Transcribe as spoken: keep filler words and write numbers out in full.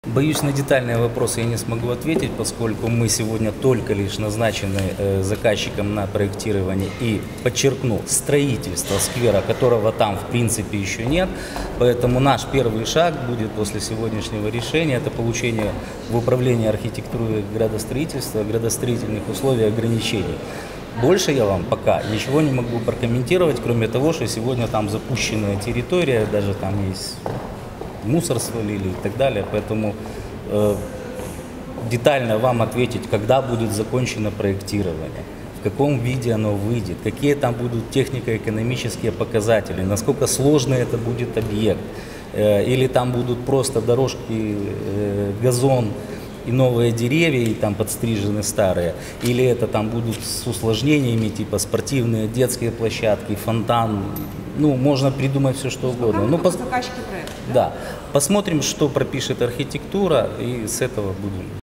Боюсь, на детальные вопросы я не смогу ответить, поскольку мы сегодня только лишь назначены э, заказчиком на проектирование и, подчеркну, строительство сквера, которого там в принципе еще нет. Поэтому наш первый шаг будет после сегодняшнего решения – это получение в управлении архитектуры и градостроительства, градостроительных условий и ограничений. Больше я вам пока ничего не могу прокомментировать, кроме того, что сегодня там запущенная территория, даже там есть мусор свалили и так далее, поэтому э, детально вам ответить, когда будет закончено проектирование, в каком виде оно выйдет, какие там будут технико-экономические показатели, насколько сложный это будет объект, э, или там будут просто дорожки, э, газон и новые деревья, и там подстрижены старые, или это там будут с усложнениями, типа спортивные, детские площадки, фонтан. Ну, можно придумать все, что угодно. Ну, пос... заказчики проекта, да? Да. Посмотрим, что пропишет архитектура, и с этого будем.